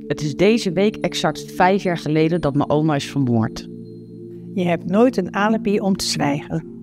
Het is deze week exact 5 jaar geleden dat mijn oma is vermoord. Je hebt nooit een alibi om te zwijgen.